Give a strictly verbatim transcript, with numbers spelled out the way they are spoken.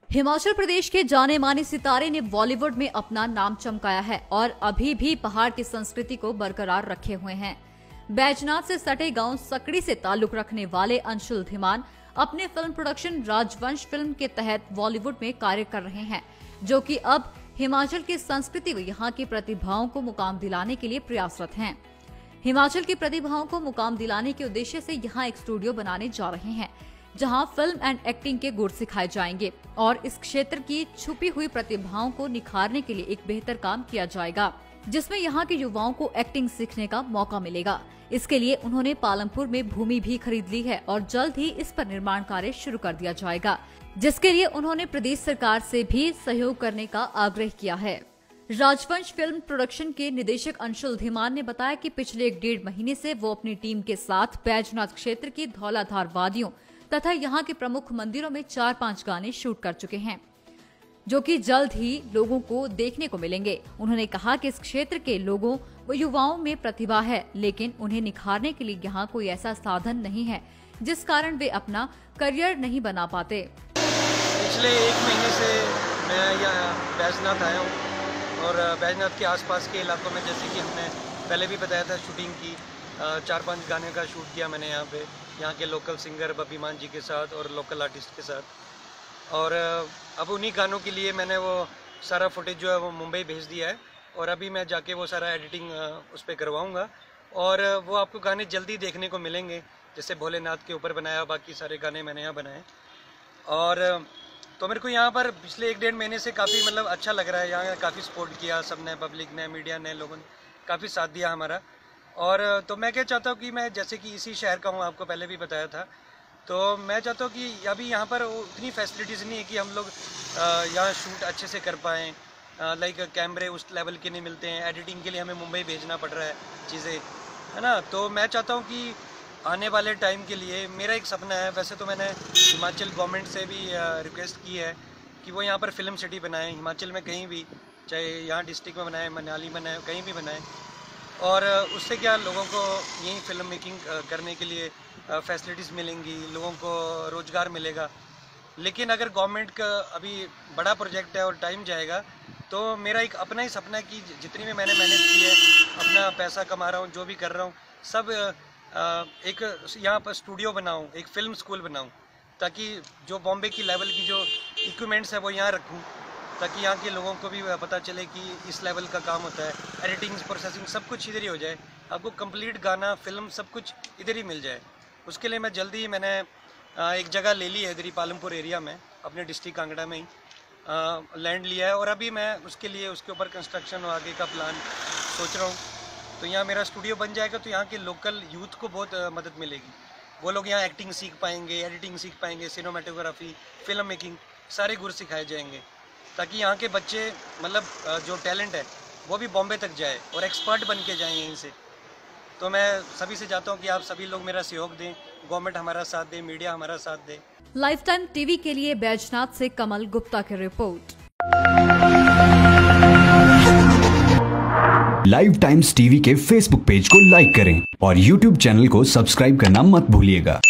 हिमाचल प्रदेश के जाने माने सितारे ने बॉलीवुड में अपना नाम चमकाया है और अभी भी पहाड़ की संस्कृति को बरकरार रखे हुए हैं। बैजनाथ से सटे गांव सकड़ी से ताल्लुक रखने वाले अंशुल धीमान अपने फिल्म प्रोडक्शन राजवंश फिल्म के तहत बॉलीवुड में कार्य कर रहे हैं, जो कि अब हिमाचल की संस्कृति व यहाँ की प्रतिभाओं को मुकाम दिलाने के लिए प्रयासरत हैं। हिमाचल की प्रतिभाओं को मुकाम दिलाने के उद्देश्य से यहाँ एक स्टूडियो बनाने जा रहे हैं, जहां फिल्म एंड एक्टिंग के गुर सिखाए जाएंगे और इस क्षेत्र की छुपी हुई प्रतिभाओं को निखारने के लिए एक बेहतर काम किया जाएगा, जिसमें यहां के युवाओं को एक्टिंग सीखने का मौका मिलेगा। इसके लिए उन्होंने पालमपुर में भूमि भी खरीद ली है और जल्द ही इस पर निर्माण कार्य शुरू कर दिया जाएगा, जिसके लिए उन्होंने प्रदेश सरकार से भी सहयोग करने का आग्रह किया है। राजवंश फिल्म प्रोडक्शन के निदेशक अंशुल धीमान ने बताया कि पिछले एक डेढ़ महीने से वो अपनी टीम के साथ बैजनाथ क्षेत्र की धौलाधार वादियों तथा यहाँ के प्रमुख मंदिरों में चार पांच गाने शूट कर चुके हैं, जो कि जल्द ही लोगों को देखने को मिलेंगे। उन्होंने कहा कि इस क्षेत्र के लोगों व युवाओं में प्रतिभा है, लेकिन उन्हें निखारने के लिए यहाँ कोई ऐसा साधन नहीं है, जिस कारण वे अपना करियर नहीं बना पाते। पिछले एक महीने से मैं यहाँ बैजनाथ आया हूँ और बैजनाथ के आसपास के इलाकों में, जैसे कि हमने पहले भी बताया था, शूटिंग की, चार पांच गाने का शूट किया मैंने यहाँ पे, यहाँ के लोकल सिंगर बब्बी मान जी के साथ और लोकल आर्टिस्ट के साथ। और अब उन्हीं गानों के लिए मैंने वो सारा फुटेज जो है वो मुंबई भेज दिया है और अभी मैं जाके वो सारा एडिटिंग उस पर करवाऊँगा और वो आपको गाने जल्दी देखने को मिलेंगे। जैसे भोलेनाथ के ऊपर बनाया, बाकी सारे गाने मैंने यहाँ बनाए। और तो मेरे को यहाँ पर पिछले एक डेढ़ महीने से काफ़ी मतलब अच्छा लग रहा है। यहाँ काफ़ी सपोर्ट किया सबने, पब्लिक ने, मीडिया ने, लोगों ने काफ़ी साथ दिया हमारा। और तो मैं क्या चाहता हूँ कि मैं जैसे कि इसी शहर का हूँ, आपको पहले भी बताया था, तो मैं चाहता हूँ कि अभी यहाँ पर उतनी फैसिलिटीज़ नहीं है कि हम लोग यहाँ शूट अच्छे से कर पाएँ। लाइक कैमरे उस लेवल के नहीं मिलते हैं, एडिटिंग के लिए हमें मुंबई भेजना पड़ रहा है चीज़ें, है ना। तो मैं चाहता हूँ कि आने वाले टाइम के लिए मेरा एक सपना है, वैसे तो मैंने हिमाचल गवर्नमेंट से भी रिक्वेस्ट की है कि वो यहाँ पर फिल्म सिटी बनाएँ, हिमाचल में कहीं भी, चाहे यहाँ डिस्ट्रिक्ट में बनाए, मनाली बनाए, कहीं भी बनाएँ। और उससे क्या लोगों को यहीं फिल्म मेकिंग करने के लिए फैसिलिटीज़ मिलेंगी, लोगों को रोज़गार मिलेगा। लेकिन अगर गवर्नमेंट का अभी बड़ा प्रोजेक्ट है और टाइम जाएगा, तो मेरा एक अपना ही सपना है कि जितनी भी मैंने मेहनत की है, अपना पैसा कमा रहा हूँ, जो भी कर रहा हूँ, सब एक यहाँ पर स्टूडियो बनाऊँ, एक फ़िल्म स्कूल बनाऊँ, ताकि जो बॉम्बे की लेवल की जो इक्विपमेंट्स है वो यहाँ रखूँ, ताकि यहाँ के लोगों को भी पता चले कि इस लेवल का काम होता है। एडिटिंग, प्रोसेसिंग सब कुछ इधर ही हो जाए, आपको कंप्लीट गाना, फिल्म सब कुछ इधर ही मिल जाए। उसके लिए मैं जल्दी ही मैंने एक जगह ले ली है इधर ही पालमपुर एरिया में, अपने डिस्ट्रिक्ट कांगड़ा में ही लैंड लिया है और अभी मैं उसके लिए उसके ऊपर कंस्ट्रक्शन और आगे का प्लान सोच रहा हूँ। तो यहाँ मेरा स्टूडियो बन जाएगा तो यहाँ के लोकल यूथ को बहुत मदद मिलेगी। वो लोग यहाँ एक्टिंग सीख पाएंगे, एडिटिंग सीख पाएंगे, सिनेमाटोग्राफी, फिल्म मेकिंग, सारे गुर सिखाए जाएंगे, ताकि यहाँ के बच्चे मतलब जो टैलेंट है वो भी बॉम्बे तक जाए और एक्सपर्ट बन के जाएँ यहीं से। तो मैं सभी से चाहता हूँ कि आप सभी लोग मेरा सहयोग दें, गवर्नमेंट हमारा साथ दे, मीडिया हमारा साथ दे। लाइफ टाइम टीवी के लिए बैजनाथ से कमल गुप्ता की रिपोर्ट। लाइव टाइम्स टीवी के फेसबुक पेज को लाइक करें और यूट्यूब चैनल को सब्सक्राइब करना मत भूलिएगा।